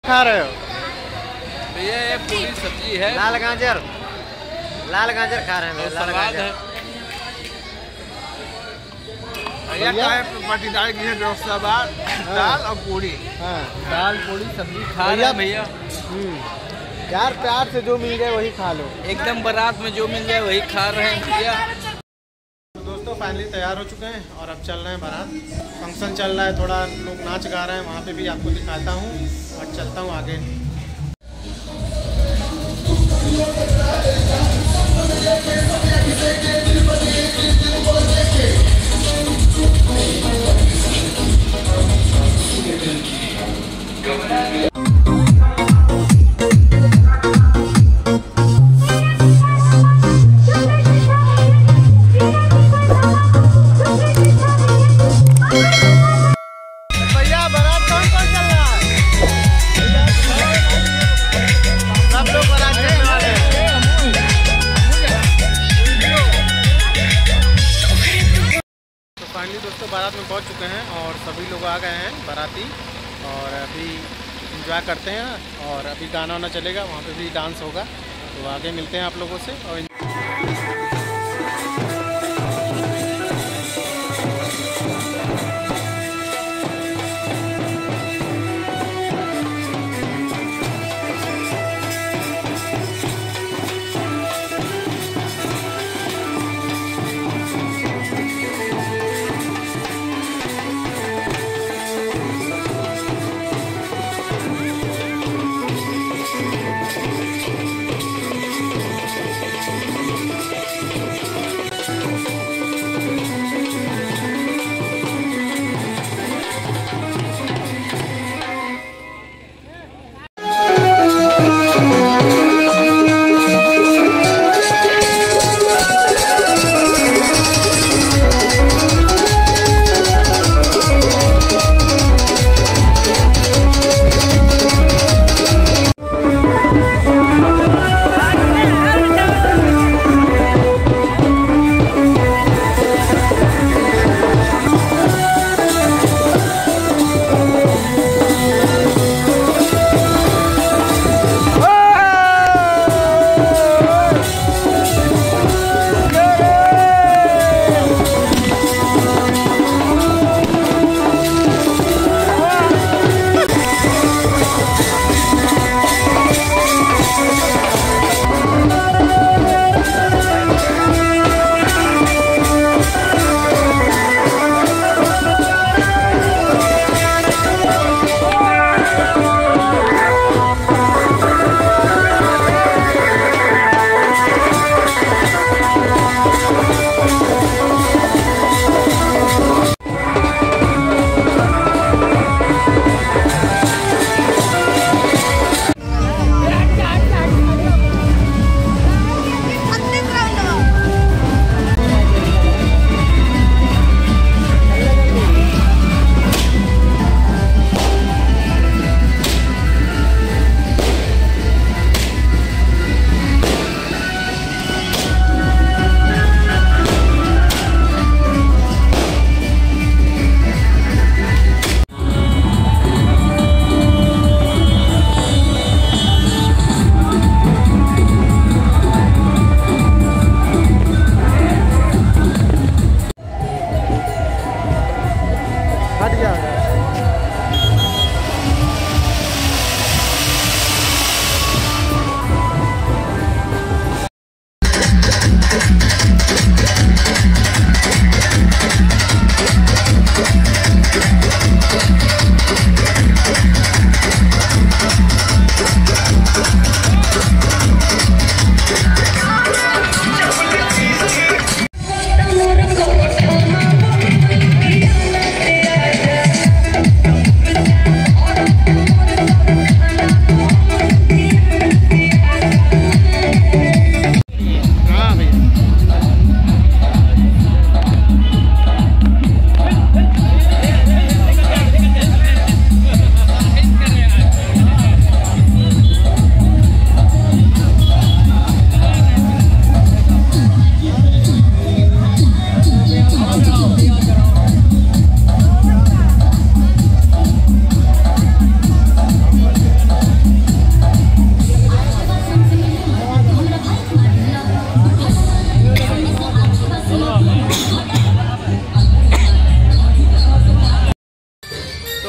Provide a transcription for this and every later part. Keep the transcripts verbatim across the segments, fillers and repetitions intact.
खा रहे हो? भैया ये पूरी सब्जी है, लाल गाजर, लाल गाजर खा रहे हैं। लाल गाजर है भैया पाटीदार की व्यवस्था बार दाल और पूरी। हाँ, दाल पूरी सब्जी खा रहे हैं भैया। यार प्यार से जो मिल जाए वही खा लो, एकदम बारात में जो मिल जाए वही खा रहे हैं भैया। तो दोस्तों फाइनली तैयार हो चुके हैं और अब चल रहे हैं बारात। फंक्शन चल रहा है, थोड़ा लोग नाच गा रहे हैं, वहाँ पे भी आपको दिखाता हूँ और चलता हूँ आगे। फाइनली दोस्तों बारात में पहुंच चुके हैं और सभी लोग आ गए हैं बाराती, और अभी इंजॉय करते हैं और अभी गाना वाना चलेगा, वहाँ पे भी डांस होगा। तो आगे मिलते हैं आप लोगों से। और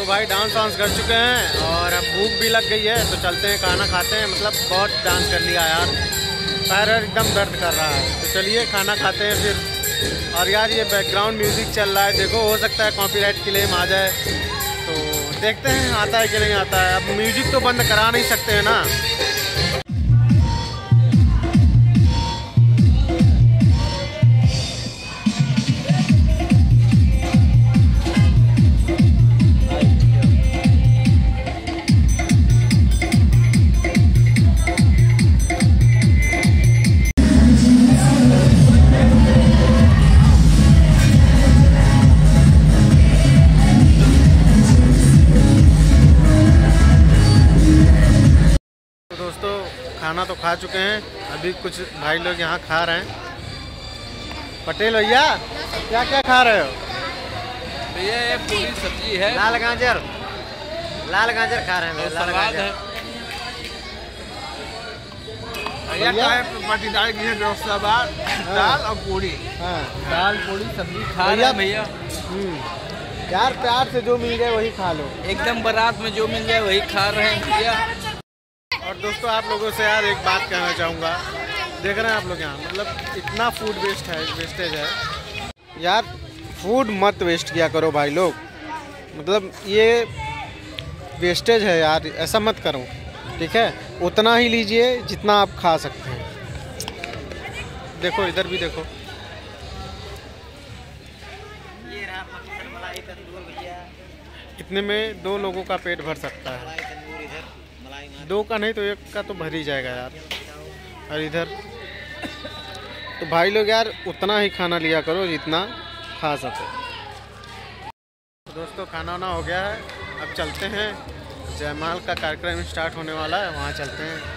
भाई डांस वांस कर चुके हैं और अब भूख भी लग गई है, तो चलते हैं खाना खाते हैं। मतलब बहुत डांस कर लिया यार, पैर एकदम दर्द कर रहा है। तो चलिए खाना खाते हैं फिर। और यार ये बैकग्राउंड म्यूज़िक चल रहा है, देखो हो सकता है कॉपीराइट क्लेम आ जाए, तो देखते हैं आता है कि नहीं आता है। अब म्यूज़िक तो बंद करा नहीं सकते हैं ना। दोस्तों खाना तो खा चुके हैं, अभी कुछ भाई लोग यहाँ खा रहे हैं। पटेल भैया क्या क्या खा रहे हो? भैया ये पूरी सब्जी है, लाल गाजर, लाल गाजर खा रहे हैं। लाल गाजर है भैया क्या है, पाटीदार की है डोसा बार, दाल और पूरी। हाँ दाल पूरी सब्जी खा रहे हैं भैया। यार प्यार से जो मिल जाए वही खा लो, एकदम बारात में जो मिल जाए वही खा रहे हैं भैया। और दोस्तों आप लोगों से यार एक बात कहना चाहूँगा, देख रहे हैं आप लोग यहाँ मतलब इतना फूड वेस्ट है, वेस्टेज है यार। फूड मत वेस्ट किया करो भाई लोग, मतलब ये वेस्टेज है यार, ऐसा मत करो ठीक है। उतना ही लीजिए जितना आप खा सकते हैं। देखो इधर भी देखो, ये रहा मक्खन मलाई तंदूर भैया, इतने में दो लोगों का पेट भर सकता है। दो का नहीं तो एक का तो भर ही जाएगा यार। और इधर तो भाई लोग यार उतना ही खाना लिया करो जितना खा सको। तो दोस्तों खाना वाना हो गया है, अब चलते हैं, जयमाल का कार्यक्रम स्टार्ट होने वाला है, वहाँ चलते हैं।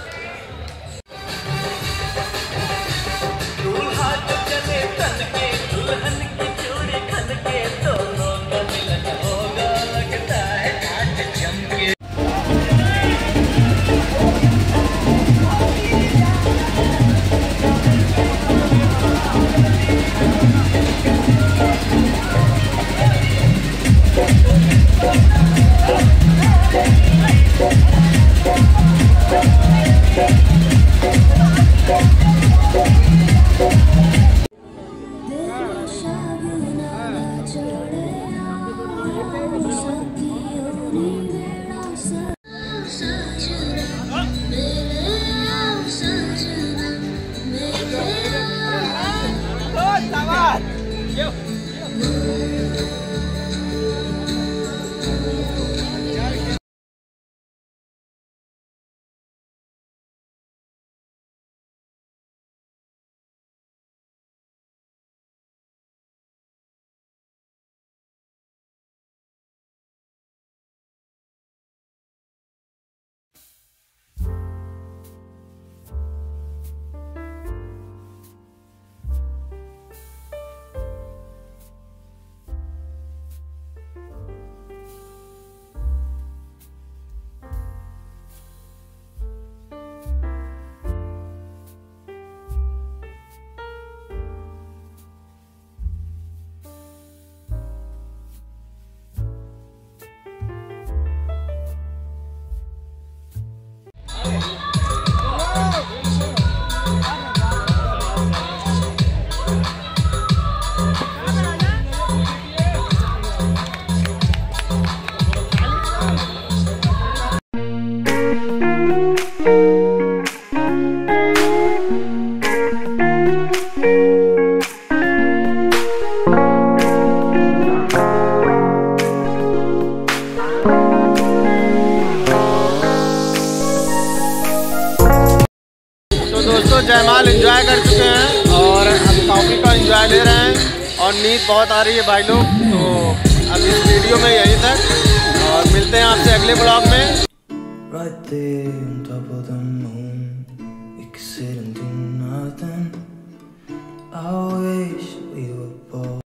जयमाल एंजॉय कर चुके हैं और अब कॉफ़ी का एंजॉय ले रहे हैं और नींद बहुत आ रही है भाई लोग। तो अब इस वीडियो में यही तक और मिलते हैं आपसे अगले ब्लॉग में। Right there on top of the moon, we could sit and do nothing. Oh,